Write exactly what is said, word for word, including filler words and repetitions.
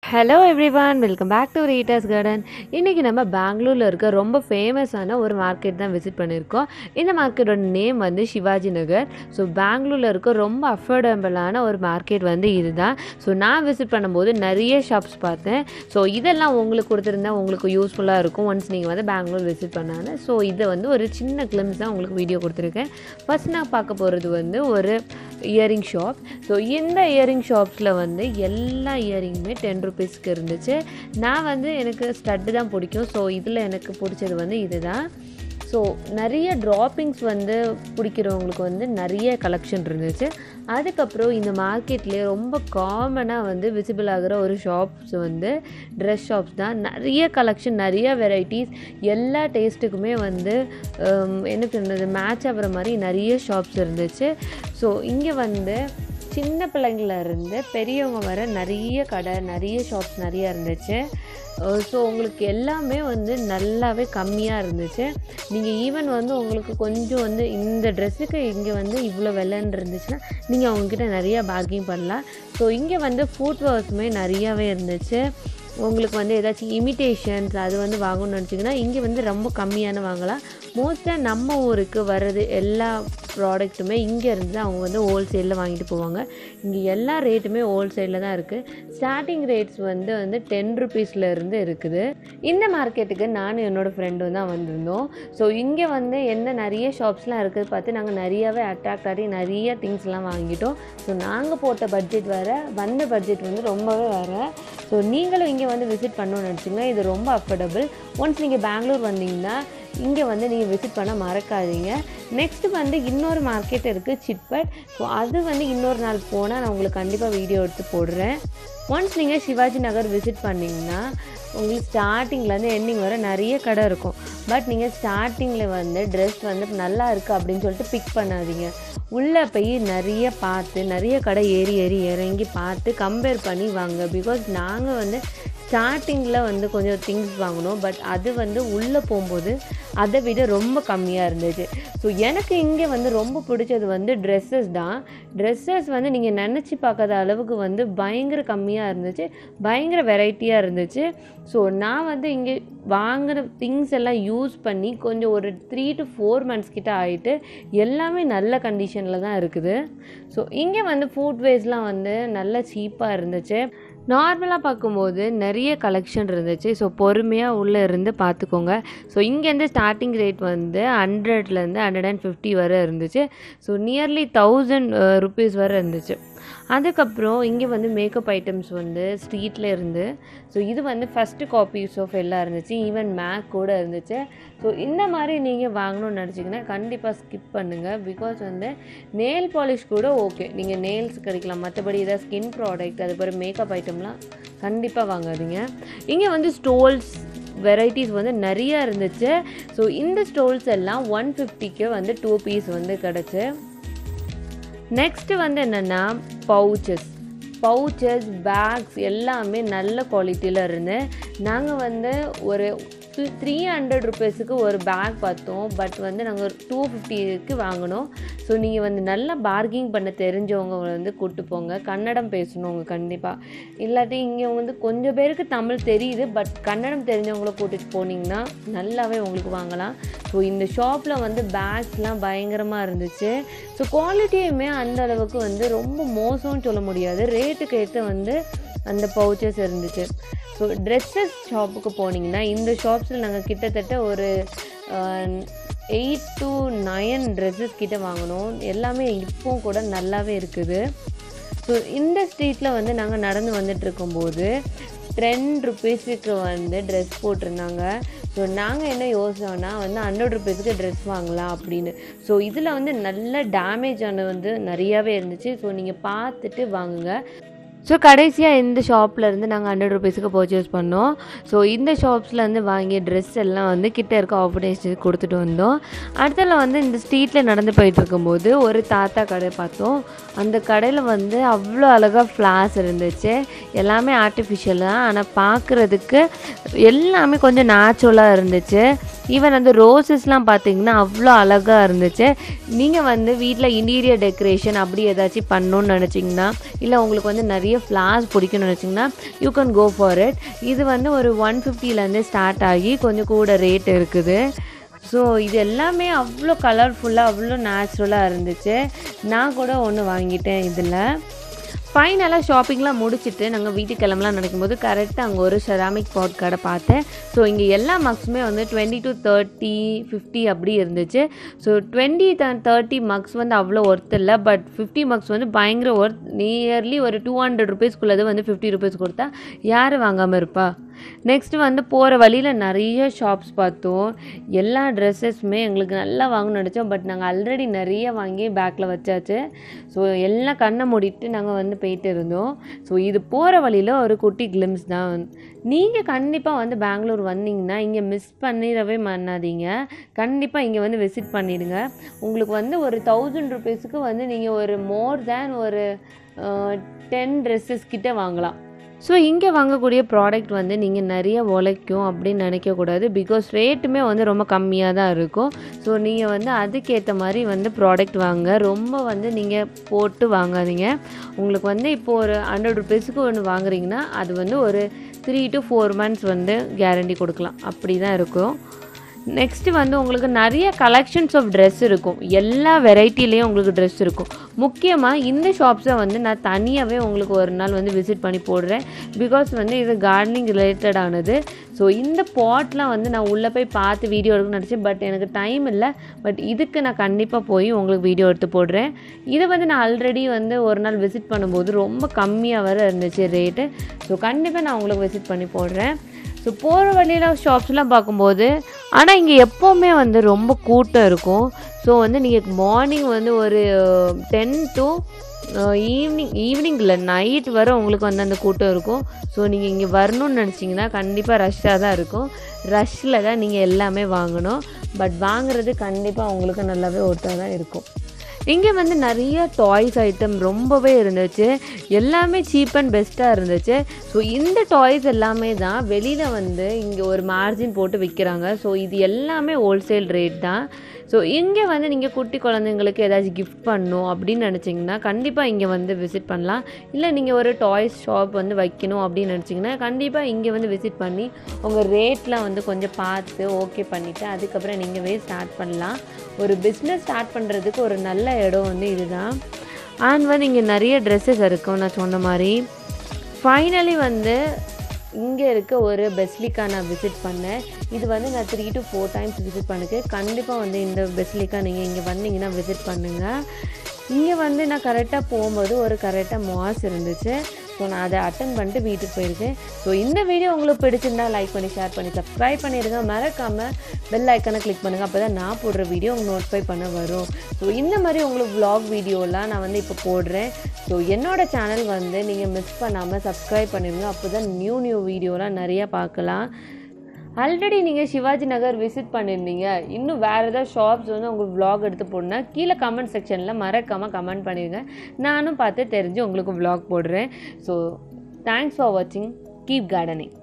Hello everyone, welcome back to Rita's Garden. இன்றைக்கி நம்ம பெங்களூரில் இருக்க ரொம்ப ஃபேமஸான ஒரு மார்க்கெட் தான் விசிட் பண்ணியிருக்கோம். இந்த மார்க்கெட்டோட நேம் வந்து சிவாஜி நகர். ஸோ பெங்களூரில் இருக்க ரொம்ப அஃபோர்டபுளான ஒரு மார்க்கெட் வந்து இது தான். ஸோ நான் விசிட் பண்ணும்போது நிறைய ஷாப்ஸ் பார்த்தேன். ஸோ இதெல்லாம் உங்களுக்கு கொடுத்துருந்தா உங்களுக்கு யூஸ்ஃபுல்லாக இருக்கும் ஒன்ஸ் நீங்கள் வந்து பெங்களூர் விசிட் பண்ணாங்க. ஸோ இதை வந்து ஒரு சின்ன கிளிம்ஸ் தான் உங்களுக்கு வீடியோ கொடுத்துருக்கேன். ஃபர்ஸ்ட் நான் பார்க்க போகிறது வந்து ஒரு இயரிங் ஷாப். ஸோ இந்த இயரிங் ஷாப்ஸில் வந்து எல்லா இயரிங்குமே டென் ருபீஸ்க்கு இருந்துச்சு. நான் வந்து எனக்கு ஸ்டட்டு தான் பிடிக்கும். ஸோ இதில் எனக்கு பிடிச்சது வந்து இது தான். ஸோ நிறைய ட்ராப்பிங்ஸ் வந்து பிடிக்கிறவங்களுக்கு வந்து நிறைய கலெக்ஷன் இருந்துச்சு. அதுக்கப்புறம் இந்த மார்க்கெட்லேயே ரொம்ப காமனாக வந்து விசிபிள் ஆகிற ஒரு ஷாப்ஸ் வந்து ட்ரெஸ் ஷாப்ஸ் தான். நிறைய கலெக்ஷன், நிறைய வெரைட்டிஸ், எல்லா டேஸ்ட்டுக்குமே வந்து என்ன சொல்கிறது மேட்ச் ஆகிற மாதிரி நிறைய ஷாப்ஸ் இருந்துச்சு. ஸோ இங்கே வந்து சின்ன பிள்ளைங்கள்லேருந்து பெரியவங்க வர நிறைய கடை, நிறைய ஷாப்ஸ் நிறையா இருந்துச்சு. ஸோ உங்களுக்கு எல்லாமே வந்து நல்லாவே கம்மியாக இருந்துச்சு. நீங்கள் ஈவன் வந்து உங்களுக்கு கொஞ்சம் வந்து இந்த ட்ரெஸ்ஸுக்கு இங்கே வந்து இவ்வளோ விலைன்னு இருந்துச்சுன்னா நீங்கள் அவங்கக்கிட்ட நிறையா பார்கிங் பண்ணலாம். ஸோ இங்கே வந்து ஃபுட் வேர்ஸுமே நிறையாவே இருந்துச்சு. உங்களுக்கு வந்து ஏதாச்சும் இமிட்டேஷன்ஸ் அது வந்து வாங்கணும்னு நினச்சிங்கன்னா இங்கே வந்து ரொம்ப கம்மியான வாங்கலாம். மோஸ்ட்டாக நம்ம ஊருக்கு வர்றது எல்லா ப்ராடக்ட்டுமே இங்கே இருந்து அவங்க வந்து ஹோல்சேலில் வாங்கிட்டு போவாங்க. இங்கே எல்லா ரேட்டுமே ஹோல்சேலில் தான் இருக்குது. ஸ்டார்டிங் ரேட்ஸ் வந்து வந்து டென் ருபீஸ்லேருந்து இருக்குது. இந்த மார்க்கெட்டுக்கு நானும் என்னோடய ஃப்ரெண்டும் தான் வந்திருந்தோம். ஸோ இங்கே வந்து என்ன நிறைய ஷாப்ஸ்லாம் இருக்குது பார்த்து நாங்கள் நிறையாவே அட்ராக்ட் ஆகி நிறைய திங்ஸ்லாம் வாங்கிட்டோம். ஸோ நாங்கள் போட்ட பட்ஜெட் வேறு, வந்த பட்ஜெட் வந்து ரொம்பவே வேறு. ஸோ நீங்களும் இங்கே வந்து விசிட் பண்ணணும்னு நினச்சிங்கன்னா இது ரொம்ப அஃபோர்டபுள். ஒன்ஸ் நீங்கள் பெங்களூர் வந்தீங்கன்னா இங்கே வந்து நீங்கள் விசிட் பண்ண மறக்காதீங்க. நெக்ஸ்ட்டு வந்து இன்னொரு மார்க்கெட் இருக்குது, சிட்பட். ஸோ அது வந்து இன்னொரு நாள் போனால் நான் உங்களுக்கு கண்டிப்பாக வீடியோ எடுத்து போடுறேன். ஒன்ஸ் நீங்கள் சிவாஜி நகர் விசிட் பண்ணிங்கன்னா உங்களுக்கு ஸ்டார்டிங்லேருந்து எண்டிங் வர நிறைய கடை இருக்கும். பட் நீங்கள் ஸ்டார்டிங்கில் வந்து ட்ரெஸ் வந்து நல்லா இருக்குது அப்படின்னு சொல்லிட்டு பிக் பண்ணாதீங்க. உள்ளே போய் நிறைய பார்த்து நிறைய கடை ஏறி ஏறி இறங்கி பார்த்து கம்பேர் பண்ணி வாங்க. பிகாஸ் நாங்கள் வந்து ஸ்டார்டிங்கில் வந்து கொஞ்சம் திங்ஸ் வாங்கினோம். பட் அது வந்து உள்ளே போகும்போது அதை விட ரொம்ப கம்மியாக இருந்துச்சு. ஸோ எனக்கு இங்கே வந்து ரொம்ப பிடிச்சது வந்து ட்ரெஸ்ஸஸ் தான். ட்ரெஸ்ஸஸ் வந்து நீங்கள் நினச்சி பார்க்காத அளவுக்கு வந்து பயங்கர கம்மியாக இருந்துச்சு, பயங்கர வெரைட்டியாக இருந்துச்சு. ஸோ நான் வந்து இங்கே வாங்கின திங்ஸ் எல்லாம் யூஸ் பண்ணி கொஞ்சம் ஒரு த்ரீ டு ஃபோர் மந்த்ஸ் கிட்ட ஆகிட்டு எல்லாமே நல்ல கண்டிஷனில் தான் இருக்குது. ஸோ இங்கே வந்து ஃபுட்வேர்ஸ்லாம் வந்து நல்ல சீப்பாக இருந்துச்சு. நார்மலாக பார்க்கும்போது நிறைய கலெக்ஷன் இருந்துச்சு. ஸோ பொறுமையாக உள்ளே இருந்து பார்த்துக்கோங்க. ஸோ இங்கேருந்து ஸ்டார்டிங் ரேட் வந்து ஹண்ட்ரட்லேருந்து ஹண்ட்ரட் அண்ட் ஃபிஃப்டி வரை இருந்துச்சு. ஸோ நியர்லி தௌசண்ட் ருபீஸ் வரை இருந்துச்சு. அதுக்கப்புறம் இங்கே வந்து மேக்கப் ஐட்டம்ஸ் வந்து ஸ்ட்ரீட்டில் இருந்து. ஸோ இது வந்து ஃபஸ்ட்டு காப்பீஸ் ஆஃப் எல்லாம் இருந்துச்சு, ஈவன் மேக் கூட இருந்துச்சு. ஸோ இந்த மாதிரி நீங்கள் வாங்கணும்னு நினச்சிங்கன்னா கண்டிப்பாக ஸ்கிப் பண்ணுங்கள். பிகாஸ் வந்து நெயில் பாலிஷ் கூட ஓகே, நீங்கள் நெயில்ஸ் கிடைக்கலாம். மற்றபடி ஏதாவது ஸ்கின் ப்ராடக்ட் அதுபோல் மேக்கப் ஐட்டம்லாம் கண்டிப்பாக வாங்காதீங்க. இங்கே வந்து ஸ்டோல்ஸ் வெரைட்டிஸ் வந்து நிறையா இருந்துச்சு. ஸோ இந்த ஸ்டோல்ஸ் எல்லாம் ஒன் ஃபிஃப்டிக்கு வந்து டூ பீஸ் வந்து கிடச்சி. நெக்ஸ்ட்டு வந்து என்னென்னா பவுச்சஸ் பவுச்சஸ் பேக்ஸ் எல்லாமே நல்ல குவாலிட்டியில் இருந்து. நாங்கள் வந்து ஒரு த்ரீ ஹண்ட்ரட் ருபீஸுக்கு ஒரு பேக் பார்த்தோம். பட் வந்து நாங்கள் டூ ஃபிஃப்டிக்கு வாங்கினோம். ஸோ நீங்கள் வந்து நல்லா பார்கிங் பண்ண தெரிஞ்சவங்க வந்து கூப்பிட்டு போங்க. கன்னடம் பேசணுங்க கண்டிப்பாக. இல்லாட்டி இங்கே வந்து கொஞ்சம் பேருக்கு தமிழ் தெரியுது, பட் கன்னடம் தெரிஞ்சவங்கள கூட்டிகிட்டு போனீங்கன்னா நல்லாவே உங்களுக்கு வாங்கலாம். ஸோ இந்த ஷாப்பில் வந்து பேக்ஸ்லாம் பயங்கரமாக இருந்துச்சு. ஸோ குவாலிட்டியுமே அந்த அளவுக்கு வந்து ரொம்ப மோசம்னு சொல்ல முடியாது. ரேட்டுக்கு ஏற்ற வந்து அந்த பவுச்சஸ் இருந்துச்சு. ஸோ ட்ரெஸ்ஸஸ் ஷாப்புக்கு போனீங்கன்னா இந்த ஷாப்ஸில் நாங்கள் கிட்டத்தட்ட ஒரு எயிட் டு நைன் ட்ரெஸ்ஸஸ் கிட்ட வாங்கினோம். எல்லாமே இப்போ கூட நல்லாவே இருக்குது. ஸோ இந்த ஸ்ட்ரீட்டில் வந்து நாங்கள் நடந்து வந்துட்டு இருக்கும்போது டென் ருபீஸுக்கு வந்து ட்ரெஸ் போட்டிருந்தாங்க. ஸோ நாங்கள் என்ன யோசிச்சோன்னா வந்து ஹண்ட்ரட் ருபீஸுக்கு ட்ரெஸ் வாங்கலாம் அப்படின்னு. ஸோ இதில் வந்து நல்ல டேமேஜ் ஆன வந்து நிறையாவே இருந்துச்சு. ஸோ நீங்கள் பார்த்துட்டு வாங்குங்க. ஸோ கடைசியாக இந்த ஷாப்லேருந்து நாங்கள் ஹண்ட்ரட் ருபீஸுக்கு பர்ச்சேஸ் பண்ணோம். ஸோ இந்த ஷாப்ஸ்லேருந்து வாங்கிய ட்ரெஸ் எல்லாம் வந்து கிட்டே இருக்க ஆஃபர்டேஜ் கொடுத்துட்டு வந்தோம். அடுத்தல வந்து இந்த ஸ்ட்ரீட்டில் நடந்து போயிட்டு இருக்கும்போது ஒரு தாத்தா கடை பார்த்தோம். அந்த கடையில் வந்து அவ்வளோ அழகாக ஃப்ளார்ஸ் இருந்துச்சு. எல்லாமே ஆர்டிஃபிஷியல் தான், ஆனால் பார்க்குறதுக்கு எல்லாமே கொஞ்சம் நேச்சுரலாக இருந்துச்சு. ஈவன் அந்த ரோசஸ்லாம் பார்த்தீங்கன்னா அவ்வளோ அழகாக இருந்துச்சு. நீங்கள் வந்து வீட்டில் இன்டீரியர் டெக்கரேஷன் அப்படி ஏதாச்சும் பண்ணணுன்னு நினச்சிங்கன்னா, இல்லை உங்களுக்கு வந்து நிறைய ஃப்ளார்ஸ் பிடிக்கும்னு நினச்சிங்கன்னா you can go for it. இது வந்து ஒரு ஒன் ஃபிஃப்டிலேருந்து ஸ்டார்ட் ஆகி கொஞ்சம் கூட ரேட் இருக்குது. ஸோ இது எல்லாமே அவ்வளோ கலர்ஃபுல்லாக அவ்வளோ நேச்சுரலாக இருந்துச்சு. நான் கூட ஒன்று வாங்கிட்டேன். இதில் ஃபைனலாக ஷாப்பிங்லாம் முடிச்சுட்டு நாங்கள் வீட்டுக்கு கிளம்பலாம் நினைக்கும்போது கரெக்டாக அங்கே ஒரு செராமிக் பாட் கடை பார்த்தேன். ஸோ இங்கே எல்லா மக்ஸுமே வந்து டுவெண்ட்டி டு தேர்ட்டி ஃபிஃப்டி அப்படி இருந்துச்சு. ஸோ டுவெண்ட்டி தேர்ட்டி மக்ஸ் வந்து அவ்வளோ ஒர்த் இல்லை, பட் ஃபிஃப்டி மக்ஸ் வந்து பயங்கர ஒர்த். நியர்லி ஒரு டூ ஹண்ட்ரட் ருபீஸ்க்குள்ளது வந்து ஃபிஃப்டி ருபீஸ் கொடுத்தா யார் வாங்காமல் இருப்பா. நெக்ஸ்ட்டு வந்து போகிற வழியில் நிறைய ஷாப்ஸ் பார்த்தோம். எல்லா ட்ரெஸ்ஸஸுமே எங்களுக்கு நல்லா வாங்கணும்னு நினச்சோம், பட் நாங்கள் ஆல்ரெடி நிறைய வாங்கி பேக்கில் வச்சாச்சு. ஸோ எல்லாம் கண்ணை மூடிட்டு நாங்கள் வந்து போயிட்டு இருந்தோம். ஸோ இது போகிற வழியில் ஒரு குட்டி கிளிம்ஸ் தான். நீங்கள் கண்டிப்பாக வந்து பெங்களூர் வந்தீங்கன்னா இங்கே மிஸ் பண்ணிடவே பண்ணாதீங்க. கண்டிப்பாக இங்கே வந்து விசிட் பண்ணிவிடுங்க. உங்களுக்கு வந்து ஒரு தௌசண்ட் ருபீஸுக்கு வந்து நீங்கள் ஒரு மோர் தேன் ஒரு டென் ட்ரெஸ்ஸஸ் கிட்டே வாங்கலாம். ஸோ இங்கே வாங்கக்கூடிய ப்ராடக்ட் வந்து நீங்கள் நிறைய உழைக்கும் அப்படின்னு நினைக்கக்கூடாது. பிகாஸ் ரேட்டுமே வந்து ரொம்ப கம்மியாக தான் இருக்கும். ஸோ நீங்கள் வந்து அதுக்கேற்ற மாதிரி வந்து ப்ராடக்ட் வாங்க. ரொம்ப வந்து நீங்கள் போட்டு வாங்காதீங்க. உங்களுக்கு வந்து இப்போது ஒரு ஹண்ட்ரட் ருபீஸுக்கு ஒன்று வாங்குறீங்கன்னா அது வந்து ஒரு த்ரீ டு ஃபோர் மந்த்ஸ் வந்து கேரண்டி கொடுக்கலாம். அப்படி தான் இருக்கும். நெக்ஸ்ட்டு வந்து உங்களுக்கு நிறைய கலெக்ஷன்ஸ் ஆஃப் ட்ரெஸ் இருக்கும். எல்லா வெரைட்டிலையும் உங்களுக்கு ட்ரெஸ் இருக்கும். முக்கியமாக இந்த ஷாப்ஸை வந்து நான் தனியாகவே உங்களுக்கு ஒரு நாள் வந்து விசிட் பண்ணி போடுறேன். பிகாஸ் வந்து இது கார்டனிங் ரிலேட்டடானது. ஸோ இந்த பாட்லாம் வந்து நான் உள்ளே போய் பார்த்து வீடியோ எடுக்கணும்னு நினச்சேன், பட் எனக்கு டைம் இல்லை. பட் இதுக்கு நான் கண்டிப்பாக போய் உங்களுக்கு வீடியோ எடுத்து போடுறேன். இதை வந்து நான் ஆல்ரெடி வந்து ஒரு நாள் விசிட் பண்ணும்போது ரொம்ப கம்மியாக வர இருந்துச்சு ரேட்டு. ஸோ கண்டிப்பாக நான் உங்களுக்கு விசிட் பண்ணி போடுறேன். ஸோ போகிற வழியில் ஷாப்ஸ்லாம் பார்க்கும்போது ஆனால் இங்கே எப்போவுமே வந்து ரொம்ப கூட்டம் இருக்கும். ஸோ வந்து நீங்கள் மார்னிங் வந்து ஒரு டென் டு ஈவினிங் ஈவினிங் இல்லை நைட் வரை உங்களுக்கு வந்து அந்த கூட்டம் இருக்கும். ஸோ நீங்கள் இங்கே வரணும்னு நினச்சிங்கன்னா கண்டிப்பாக ரஷ்ஷாக தான் இருக்கும். ரஷ்ஷில் தான் நீங்கள் எல்லாமே வாங்கணும். பட் வாங்குறது கண்டிப்பாக உங்களுக்கு நல்லாவே ஒருத்தா தான் இருக்கும். இங்கே வந்து நிறைய டாய்ஸ் ஐட்டம் ரொம்பவே இருந்துச்சு. எல்லாமே சீப் அண்ட் பெஸ்ட்டாக இருந்துச்சு. ஸோ இந்த டாய்ஸ் எல்லாமே தான் வெளியில் வந்து இங்கே ஒரு மார்ஜின் போட்டு விற்கிறாங்க. ஸோ இது எல்லாமே ஹோல்சேல் ரேட் தான். ஸோ இங்கே வந்து நீங்கள் குட்டி குழந்தைங்களுக்கு ஏதாச்சும் கிஃப்ட் பண்ணணும் அப்படின்னு நினச்சிங்கன்னா கண்டிப்பாக இங்கே வந்து விசிட் பண்ணலாம். இல்லை நீங்கள் ஒரு டாய்ஸ் ஷாப் வந்து வைக்கணும் அப்படின்னு நினச்சிங்கன்னா கண்டிப்பாக இங்கே வந்து விசிட் பண்ணி உங்கள் ரேட்லாம் வந்து கொஞ்சம் பார்த்து ஓகே பண்ணிவிட்டு அதுக்கப்புறம் நீங்கள் போய் ஸ்டார்ட் பண்ணலாம். ஒரு பிஸ்னஸ் ஸ்டார்ட் பண்ணுறதுக்கு ஒரு நல்ல இடம் வந்து இதுதான். அண்ட் வந்து இங்கே நிறைய ட்ரெஸ்ஸஸ் இருக்கும். நான் சொன்ன மாதிரி ஃபைனலி வந்து இங்கே இருக்க ஒரு பெஸ்லிக்கா நான் விசிட் பண்ணேன். இது வந்து நான் three to four times visit பண்ணிருக்கேன். கண்டிப்பாக வந்து இந்த பெஸ்லிக்கா நீங்கள் இங்கே வந்தீங்கன்னா விசிட் பண்ணுங்கள். இங்கே வந்து நான் கரெக்டாக போகும்போது ஒரு கரெக்டாக மாஸ் இருந்துச்சு. ஸோ நான் அதை அட்டன் பண்ணிட்டு வீட்டுக்கு போயிருக்கேன். ஸோ இந்த வீடியோ உங்களுக்கு பிடிச்சிருந்தா லைக் பண்ணி ஷேர் பண்ணி சப்ஸ்கிரைப் பண்ணிடுங்க. மறக்காமல் பெல் ஐக்கனை கிளிக் பண்ணுங்கள். அப்போ தான் நான் போடுற வீடியோ உங்களுக்கு நோட்டிஃபை பண்ண வரும். ஸோ இந்த மாதிரி உங்களுக்கு vlog வீடியோலாம் நான் வந்து இப்போ போடுறேன். ஸோ என்னோடய சேனல் வந்து நீங்கள் மிஸ் பண்ணாமல் சப்ஸ்கிரைப் பண்ணிடுங்க. அப்போ தான் நியூ நியூ வீடியோலாம் நிறையா பார்க்கலாம். ஆல்ரெடி நீங்கள் சிவாஜி நகர் விசிட் பண்ணியிருந்தீங்க, இன்னும் வேறு ஏதாவது ஷாப்ஸ் வந்து உங்களுக்கு vlog எடுத்து போடணுன்னா கீழே கமெண்ட் செக்ஷனில் மறக்காமல் கமெண்ட் பண்ணிடுங்க. நானும் பார்த்து தெரிஞ்சு உங்களுக்கு vlog போடுறேன். ஸோ தேங்க்ஸ் ஃபார் வாட்சிங். Keep gardening.